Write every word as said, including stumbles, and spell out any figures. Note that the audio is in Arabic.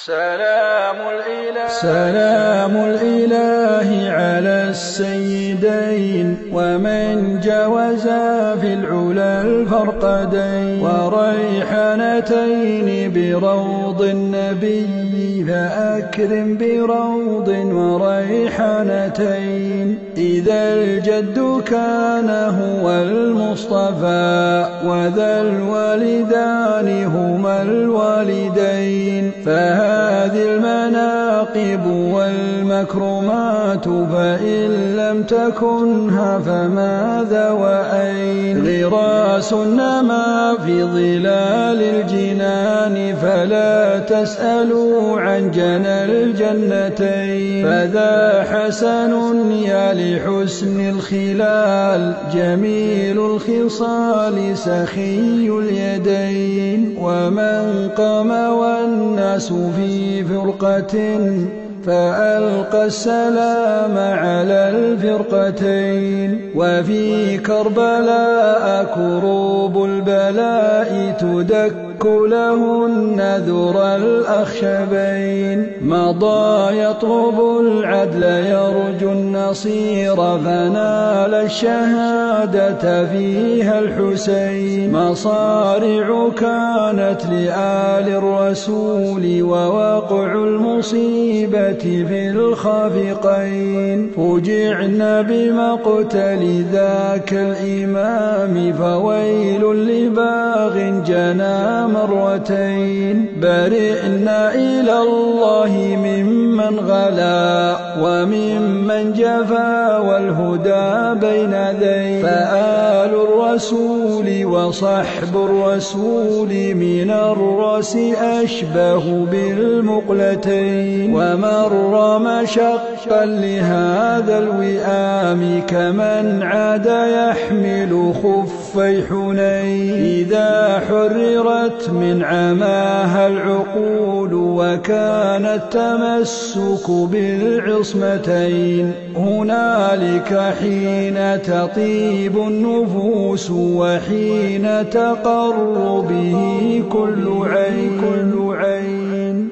سلام الإله, سلام الإله على السيدين ومن جوزا في العلا الفرقدين وريحانتين بروض النبي فأكرم بروض وريحانتين إذا الجد كان هو المصطفى وذا الوالدان هما الوالدين فهذه المناقب والمكرمات فإن لم تكنها فماذا وأين غراس نما في ظلال الجنان فلا تسألوا عن جنى الجنتين فذا حسن يا لحسن الخلال جميل الخصال سخي اليدين ومن قام والناس في فرقة فألقى السلام على الفرقتين وفي كربلاء كروب البلاء تدك لهن ذرى الأخشبين مضى يطلب العدل يرجو النصير فنال الشهادة فيها الحسين مصارع كانت لآل الرسول ووقع المصيبة في الخافقين فجعنا بمقتل ذاك الإمام فويل لباغ جنى مرتين برئنا إلى الله ممن غلا وممن جفا والهدى بين ذين فآل الرسول وصحب الرسول من الرأس أشبه بالمقلتين ومر مشقا لهذا الوئام كمن عاد يحمل خفي حنين إذا حررت من عماها العقول وكان التمسك بالعصمتين هنالك حين تطيب النفوس وحين تقر به كل عين, كل عين